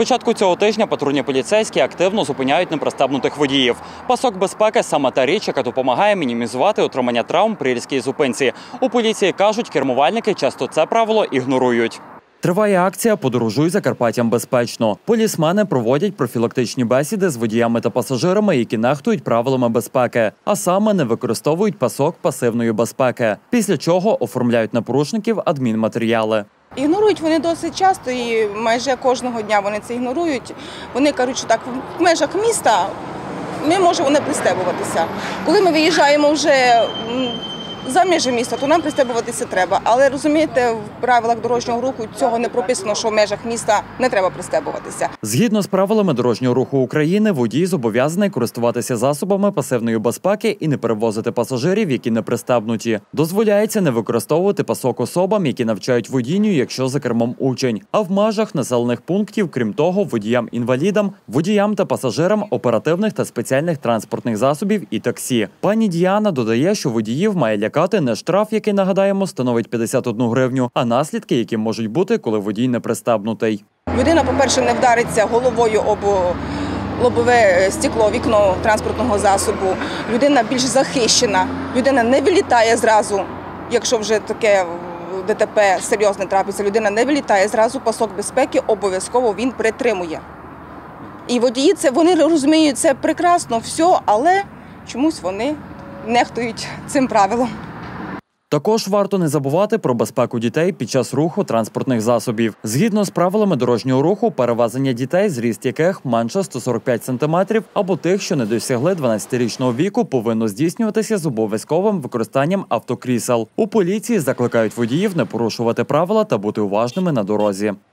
початку цього тижня патрульні поліцейські активно зупиняють непристебнутих водіїв. Пасок безпеки – саме та річ, яка допомагає мінімізувати отримання травм при різкій зупинці. У поліції кажуть, кермувальники часто це правило ігнорують. Триває акція «Подорожуй Закарпаттям безпечно». Полісмени проводять профілактичні бесіди з водіями та пасажирами, які нехтують правилами безпеки, а саме не використовують пасок пасивної безпеки, після чого оформляють на порушників адмінматеріали. Ігнорують вони досить часто і майже кожного дня вони це ігнорують. Вони кажуть, що так, в межах міста ми можемо не пристебуватися. Коли ми виїжджаємо вже за межі міста, то нам пристебуватися треба. Але, розумієте, в правилах дорожнього руху цього не прописано, що в межах міста не треба пристебуватися. Згідно з правилами дорожнього руху України, водій зобов'язаний користуватися засобами пасивної безпеки і не перевозити пасажирів, які не пристебнуті. Дозволяється не використовувати пасок особам, які навчають водінню, якщо за кермом учень. А в межах населених пунктів, крім того, водіям-інвалідам, водіям та пасажирам оперативних та спеціальних транспортних засобів і таксі. Пані Діана додає, що водіїв має лякати не штраф, який, нагадаємо, становить 51 гривню, а наслідки, які можуть бути, коли водій не пристебнутий. Людина, по-перше, не вдариться головою об лобове стекло, вікно транспортного засобу. Людина більш захищена. Людина не вилітає зразу, якщо вже таке ДТП серйозне трапиться. Людина не вилітає зразу, пасок безпеки обов'язково він притримує. І водії, вони розуміють це прекрасно, все, але чомусь вони нехтують цим правилом. Також варто не забувати про безпеку дітей під час руху транспортних засобів. Згідно з правилами дорожнього руху, перевезення дітей, зріст яких менше 145 см, або тих, що не досягли 12-річного віку, повинно здійснюватися з обов'язковим використанням автокрісел. У поліції закликають водіїв не порушувати правила та бути уважними на дорозі.